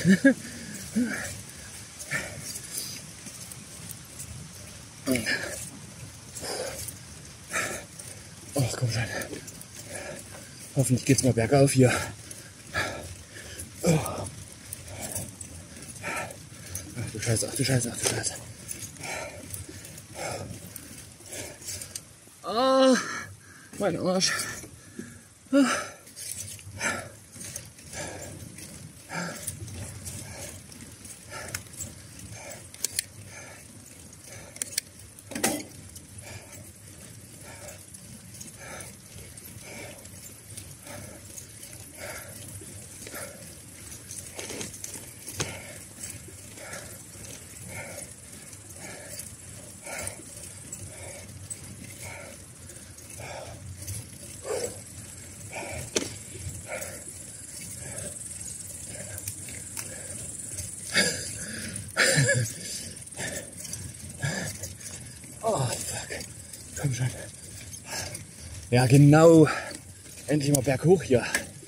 Oh, komm schon. Hoffentlich geht's mal bergauf hier. Oh. Ach du Scheiße, ach du Scheiße, ach du Scheiße. Ah, mein Arsch. Ah. Oh, fuck. Komm schon. Ja, genau. Endlich mal berghoch hier.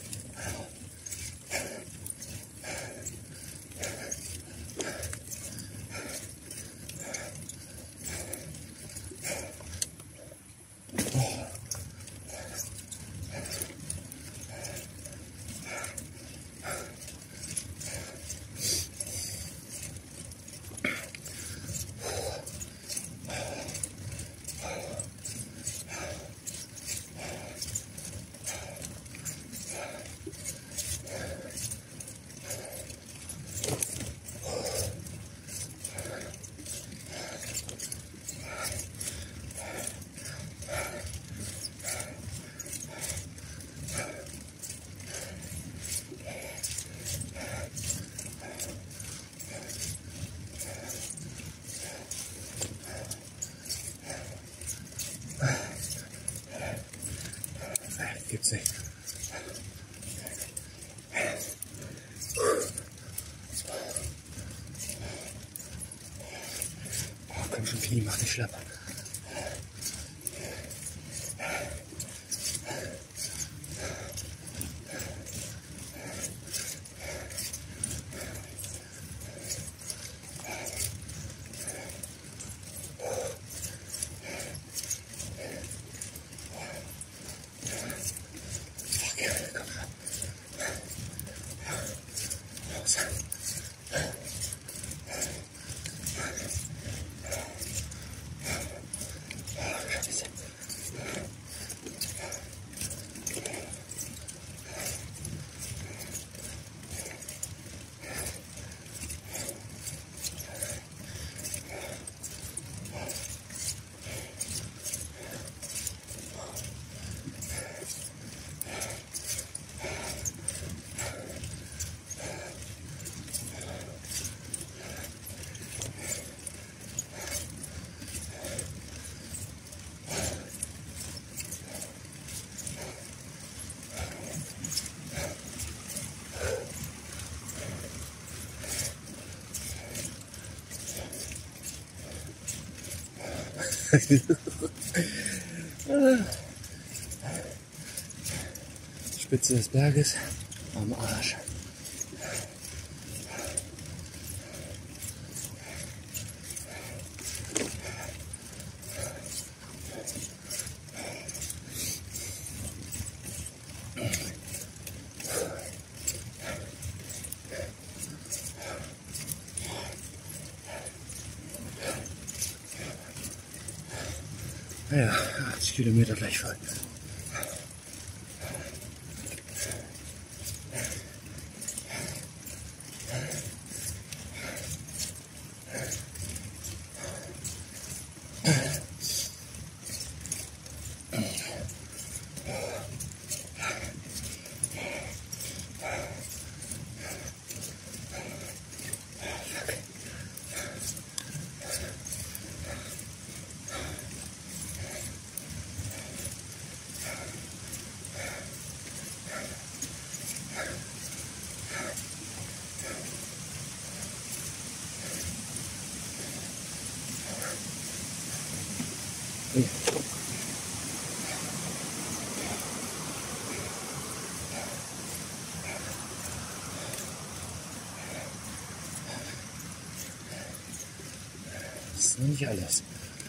Gibt's nicht. Oh, komm schon, Knie, mach dich schlapp. Spitze des Berges am Arsch. Ja, 80 Kilometer gleich voll. ist noch nicht alles.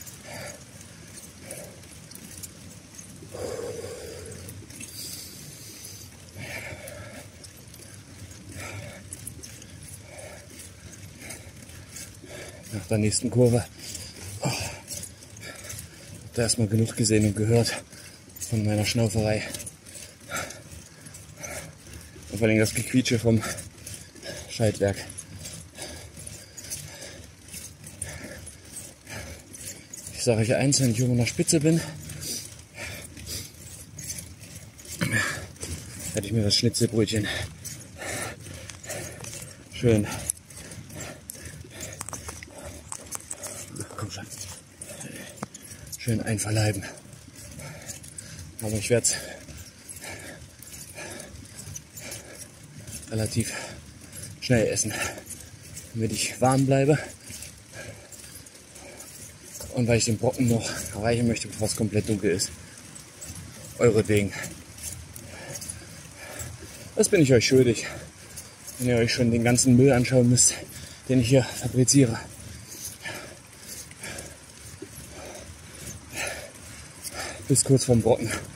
Nach der nächsten Kurve da erstmal genug gesehen und gehört von meiner Schnauferei. Und vor allem das Gequietsche vom Schaltwerk. Ich sage euch eins, wenn ich oben an der Spitze bin, hätte ich mir das Schnitzelbrötchen schön, komm schon, schön einverleiben. Aber ich werde es relativ schnell essen, damit ich warm bleibe und weil ich den Brocken noch erreichen möchte, bevor es komplett dunkel ist. Euretwegen. Das bin ich euch schuldig, wenn ihr euch schon den ganzen Müll anschauen müsst, den ich hier fabriziere. Bis kurz vorm Brocken.